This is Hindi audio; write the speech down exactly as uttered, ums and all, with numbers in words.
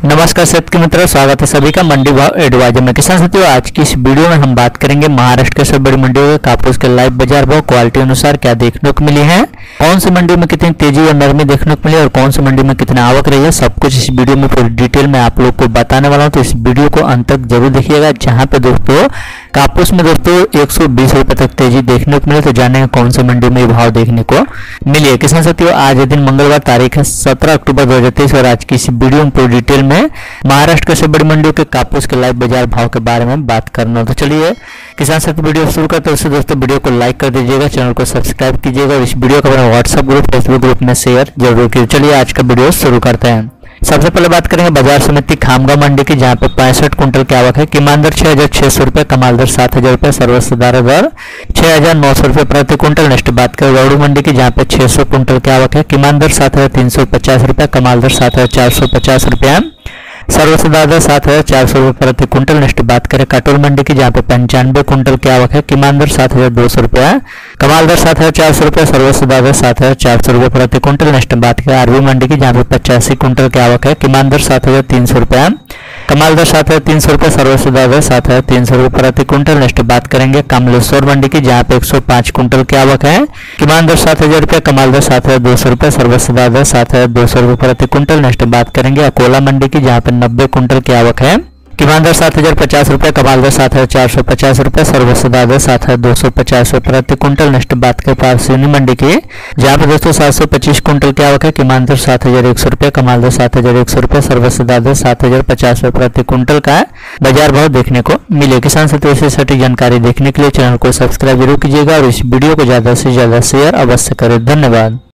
नमस्कार साथी मित्रों, स्वागत है सभी का मंडी भाव एडवाइजर में। किसान साथियों, आज की इस वीडियो में हम बात करेंगे महाराष्ट्र के सब बड़ी मंडियों के कापूस के लाइव बाजार भाव क्वालिटी अनुसार क्या देखने को मिली है, कौन सी मंडी में कितनी तेजी और नरमी देखने को मिली और कौन सी मंडी में कितना आवक रही है, सब कुछ इस वीडियो में पूरी डिटेल में आप लोग को बताने वाला हूँ। तो इस वीडियो को अंत तक जरूर देखिएगा, जहाँ पे दोस्तों कापूस में दोस्तों एक सौ बीस रुपए तक तेजी देखने को मिले। तो जानेंगे कौन सी मंडी में भाव देखने को मिली है। किसान साथियों, आज दिन मंगलवार, तारीख है सत्रह अक्टूबर दो हजार तेईस और आज की इस वीडियो में पूरी डिटेल में महाराष्ट्र के सब बड़ी मंडियों के कापूस के लाइव बाजार भाव के बारे में बात करना। तो चलिए किसान साथी वीडियो शुरू करते हैं। उससे दोस्तों वीडियो को लाइक कर दीजिएगा, चैनल को सब्सक्राइब कीजिएगा और इस वीडियो को अपने व्हाट्सएप ग्रुप, फेसबुक ग्रुप में शेयर जरूर कीजिए। चलिए आज का वीडियो शुरू करते हैं। सबसे पहले बात करेंगे बाजार समिति खामगा मंडी की, जहां पे पैंसठ कुंटल की आवक है। कीमान दर छह हजार छह सौ रुपए, कमाल दर सात हजार रुपए, सर्वसाधारण दर छह हजार नौ सौ रुपए प्रति कुंटल। नेक्स्ट बात करें गौड़ू मंडी की, जहां पे छह सौ कुंटल की आवक है। कीमान दर सात हजार तीन सौ पचास रुपए, कमाल दर सात हजार चार सौ पचास रुपया, सर्वसाधारण सात हजार चार सौ रुपए प्रति कुंटल। नेक्स्ट बात करें काटोल मंडी की, जहां पे पंचानवे कुंटल की आवक है। कीमान दर सात हजार दो सौ रुपया, कमाल दर सात हजार चार सौ रुपये, सर्वसाधारण सात हजार चार सौ रुपये प्रति कुंटल। नेक्स्ट बात करें आरवी मंडी की, जहां पे पचासी कुंटल की आवक है। कीमान दर सात हजार तीन सौ रुपया, कमाल दर सात हजार तीन सौ रुपये, सर्वसाधारण सात हजार तीन सौ रुपये प्रति कुंटल। नेक्स्ट बात करेंगे कमलेश्वर मंडी की, जहां पे एक सौ पांच कुंटल की आवक है। कीमान दर सात हजार रुपये, कमाल दर सात हजार दो सौ रुपये, सर्वसाधारण सात हजार दो सौ रुपये प्रति कुंटल। नेक्स्ट बात करेंगे अकोला मंडी की, जहां पे नब्बे कुंटल की आवक है। कीमान दर सात हजार पचास रुपये, कमाल दर सात हजार चार सौ पचास रुपये, सर्वसाधारण सात हजार दो सौ पचास रुपये प्रति कुंटल। नेक्स्ट बात करें पारसिवनी मंडी की, जहां पर दोस्तों सात सौ पच्चीस कुंटल की आवक है। कीमान दर सात हजार एक सौ रुपये, कमाल दर सात हजार एक सौ रुपये, सर्वसाधारण सात हजार पचास रुपये प्रति कुंटल का बाजार भाव देखने को मिले। किसान साथियों, ऐसी सटीक जानकारी देखने के लिए चैनल को सब्सक्राइब जरूर कीजिएगा और इस वीडियो को ज्यादा से ज्यादा शेयर अवश्य करें। धन्यवाद।